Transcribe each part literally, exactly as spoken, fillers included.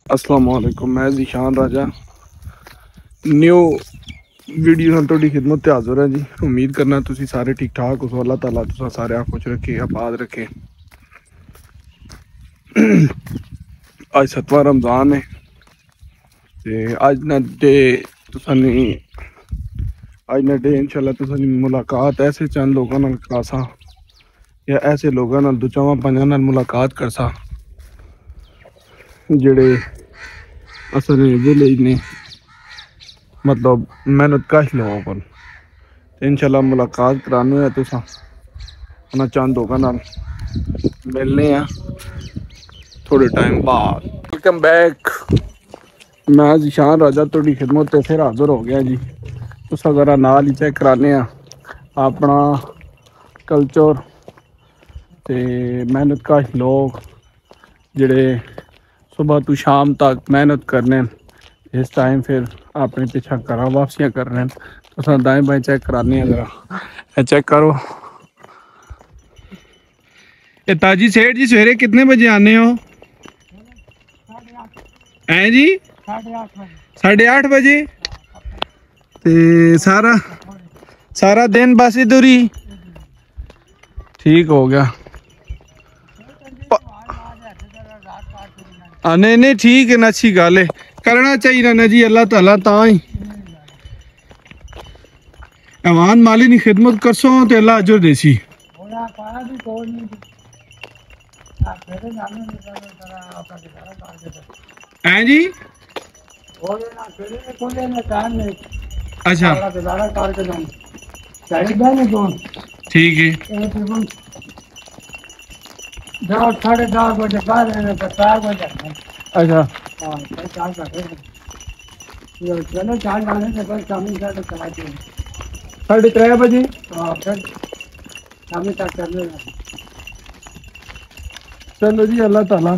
अस्सलाम वालेकुम, मैं ज़ीशान राजा न्यू वीडियो ਨਾਲ ਤੁਹਾਡੀ ਖidmat ਤੇ ਹਾਜ਼ਰ ਹਾਂ जी। उम्मीद करना ਤੁਸੀਂ सारे ठीक ठाक हो। अल्लाह ताला तुसा सारे खुश रखे, आबाद रखे। आज सतवां रमज़ान है ते अज ना डे तुसानी अज ना डे इंशाल्लाह तुसानी मुलाकात ऐसे चंद लोगों नाल करासा या ऐसे लोगों नाल दो चावां पंजां नाल मुलाकात करसा जेड़े असल विलेज ने, मतलब मेहनत कश लोगों को इंशाल्लाह मुलाकात कराने है। तुसा उन्हें चंद लोगों नाल मिलने हैं थोड़े टाइम बाद। वेलकम बैक, मैं ज़ीशान राजा थोड़ी खिदमत ते फिर हाज़र हो गया जी। तुसा जरा नाल ही चेक कराने अपना कल्चर ते मेहनत कश लोग जेड़े सुबह तो शाम तक मेहनत करने, इस टाइम फिर अपने पीछा घर वापसियाँ कर रहे हैं। तो दाएं बाएं चेक कराने जरा चेक करो। ये ताजी सेठ जी सवेरे कितने बजे आने हो? हैं जी साढ़े आठ बजे। ते सारा सारा दिन बस इधर ही ठीक हो गया। हाँ नहीं नहीं ठीक है ना, अच्छी गल है, करना चाहिए ना जी। अल्लाह ताला ताई अमान माली नी खिदमत करसो तो अल्लाह अजर देसी। हैं जी अच्छा ठीक है। साढ़े दस बजे बाद चार बजे अच्छा चलो चार डालने से बस शामी तक चलाते हैं, साढ़े त्रै बजे फिर शामी तक करने लगे। चलो जी, अल्लाह ताला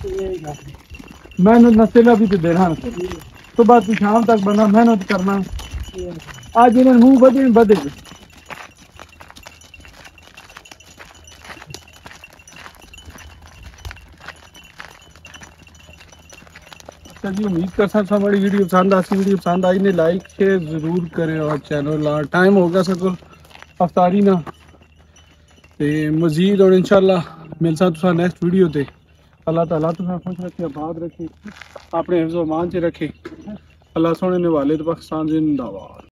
मेहनत नसीला भी तो देना। सुबह तो शाम तक बंदा मेहनत करना। आज इन्हें मुँह बदे बदे जी। उम्मीद कर सकता हमारी वीडियो पसंद आती वीडियो पसंद आई ने लाइक शेयर जरूर करें और चैनल ला टाइम होगा सको अफ्तारी ना ते मजीद और इंशाल्लाह मिलसा तुसा नेक्स्ट वीडियो ते। अल्लाह ताला तुसा खुश रखे, आबाद रखे, अपने हिफ्ज़ व अमान च रखे। अल्लाह सोने ने वाले पाकिस्तान जिंदाबाद।